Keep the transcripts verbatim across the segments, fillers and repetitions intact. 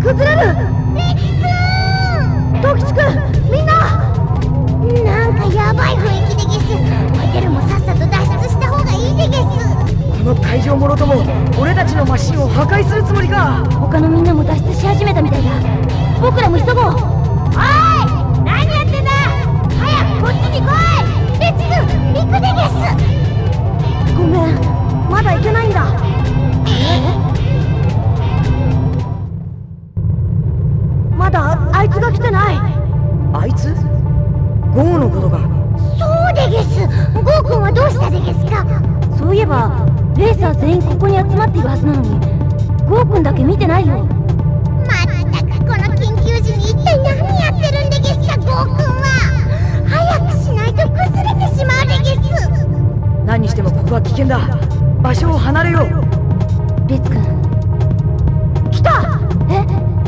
崩れる。レキくん、トキチくん、みんな。なんかヤバい雰囲気でゲス。ホテルもさっさと脱出した方がいいでゲス。 この海上もろとも俺たちのマシンを破壊するつもりか。 他のみんなも脱出し始めたみたいだ。僕らも急ごう。おい、何やってんだ。早くこっちに来い。レチ君、行くでゲス。ごめん、まだ行けないんだ。え？まだあいつが来てない。 あいつ？ゴーのことか。 そうでゲス。ゴー君はどうしたでゲスか。そういえばレーサー全員ここに集まっているはずなのに、ゴー君だけ見てないよ。まったくこの緊急時に一体何やってるんでゲスか。ゴー君は早くしないと崩れてしまうでゲス。 何にしてもここは危険だ。場所を離れよう。 レツ君来た。え？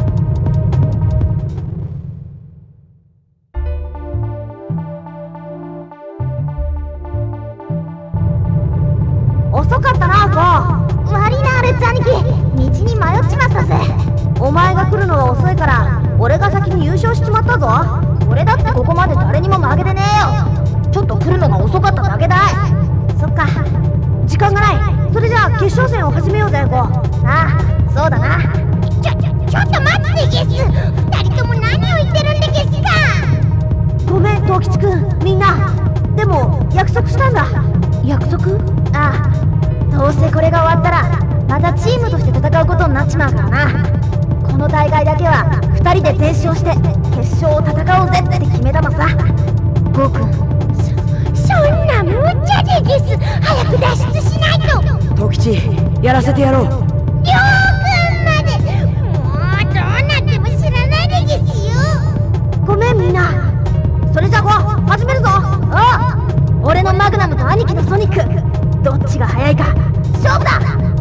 遅かったな、ゴー。悪いな、レッツ兄貴。道に迷っちまったぜ。お前が来るのが遅いから俺が先に優勝しちまったぞ。俺だってここまで誰にも負けてねえよ。ちょっと来るのが遅かっただけだい。そっか、時間がない。それじゃあ決勝戦を始めようぜ、ゴー。ああ、そうだな。ちょ、ちょ、ちょっと待ってゲス。二人とも何を言ってるんでゲスか。ごめん、トウキチ君、みんな。でも約束したんだ。約束？ああ、どうせこれが終わったらまたチームとして戦うことになっちまうからな。この大会だけはふたりで全勝して決勝を戦おうぜって決めたのさ。ゴーくん、そ、そんな無茶でゲス。早く脱出しないと。 トキチ、やらせてやろう。 りょうくんまで。もうどうなっても知らないでゲスよ。ごめんみんな。それじゃあゴー、始めるぞ。ああ、俺のマグナムと兄貴のソニック、どっちが速いか勝負だ。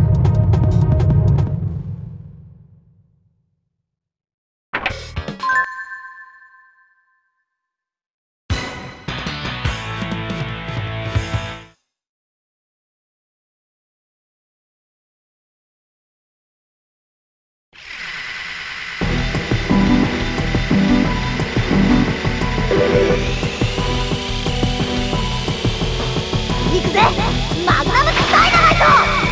行くぜ、マグナムダイナマイト。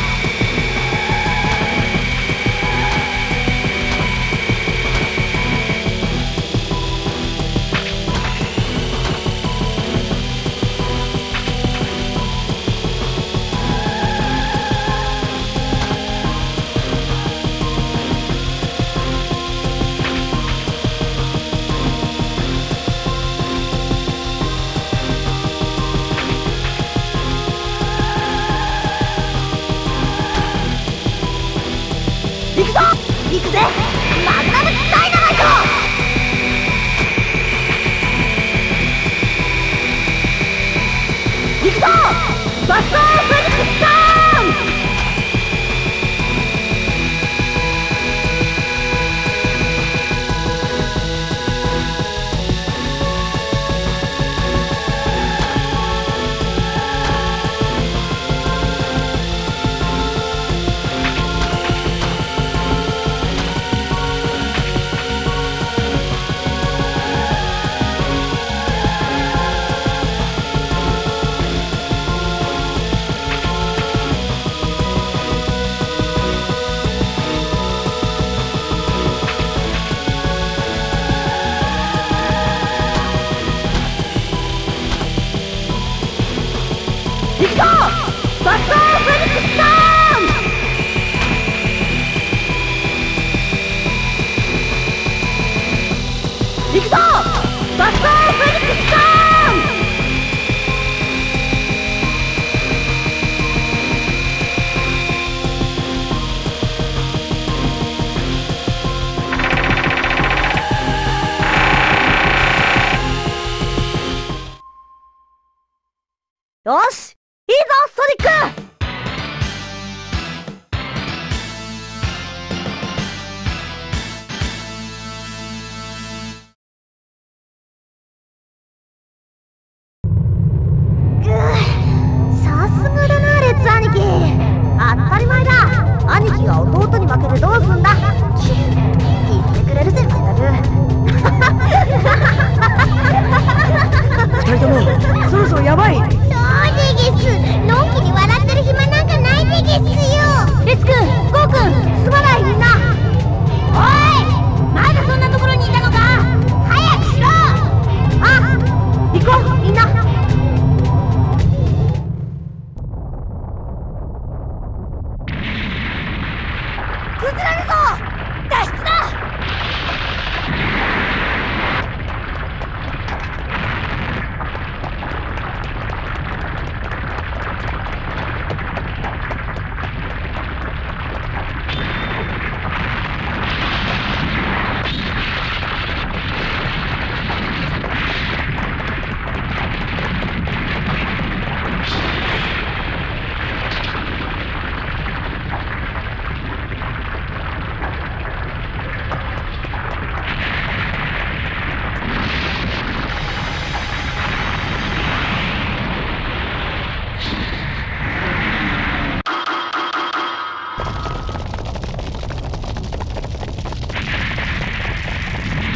行くぞ、行くぜ、マグナムダイナマイト。行くぞ、バスターフェニックスターン。行くぞ、バスターフェニックスターン。行くぞ、バスターフェニックスターン。よし、いいぞソニック。ぐぅ、さすがだなレッツ兄貴。当たり前だ。兄貴が弟に負けてどうすんだ。言ってれるぜまったく。 二人ともそろそろやばい。 そうでげす。のんきに笑ってる暇なんかないでげすよ。レツくん、ゴーくん、すまないみんな。おい、まだそんなところにいたのか。早くしろ。あ、行こうみんな。崩れるぞ。脱出だ。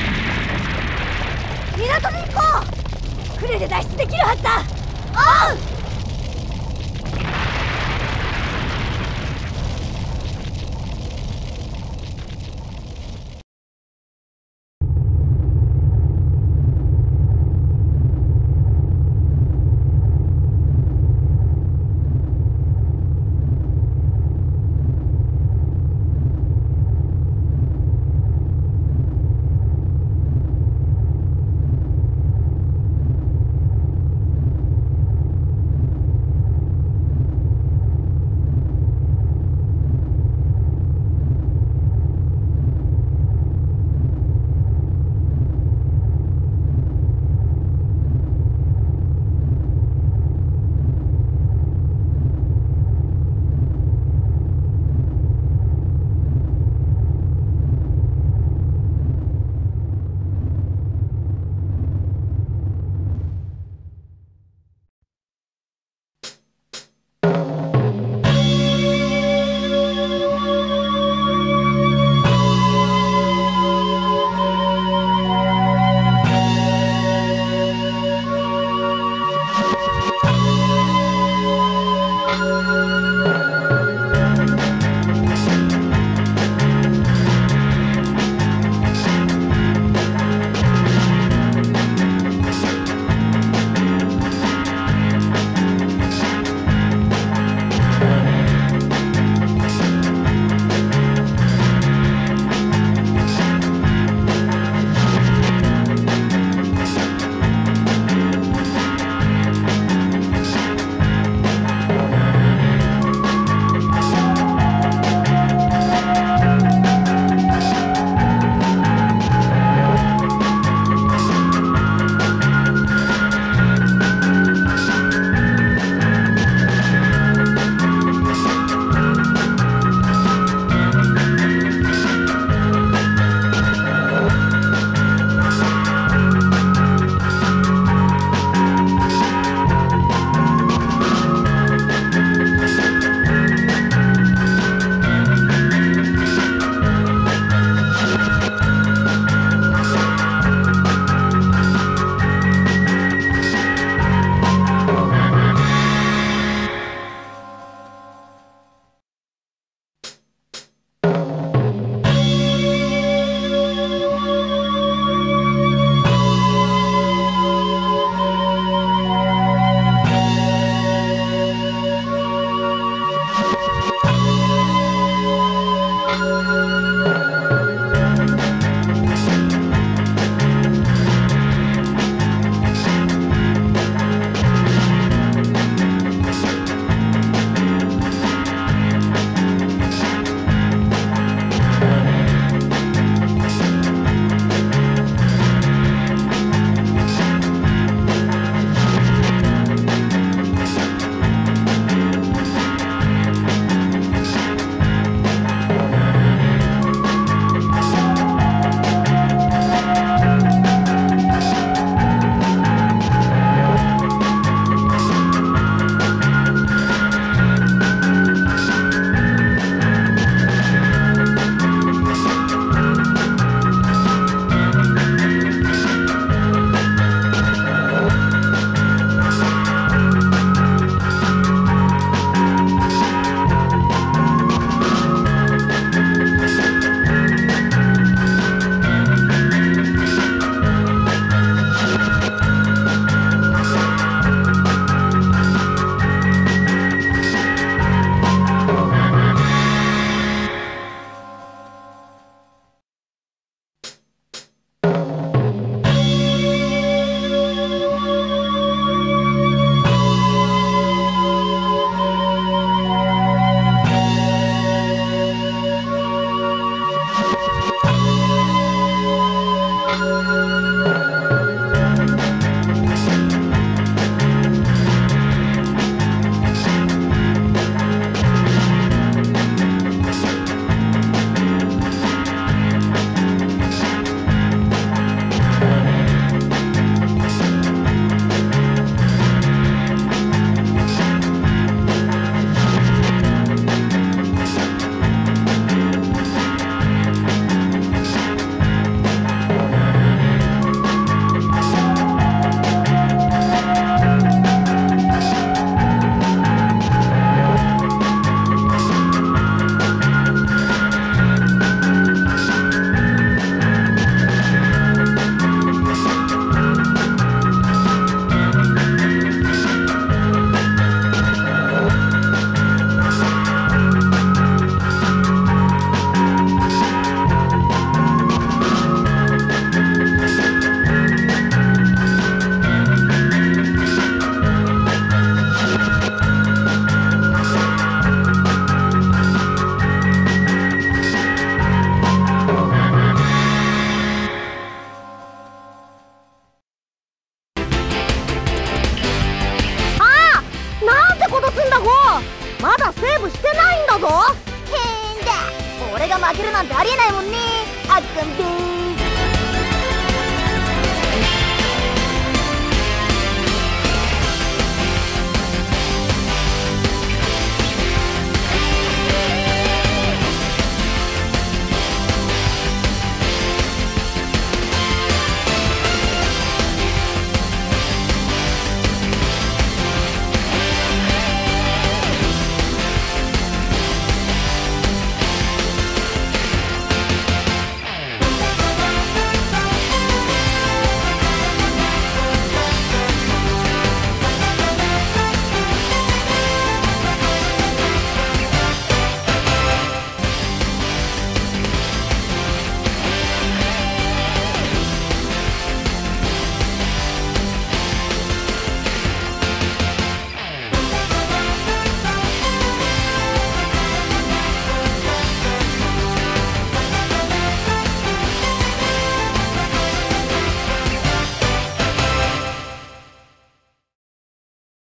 港に行こう。船で脱出できるはずだ。おう。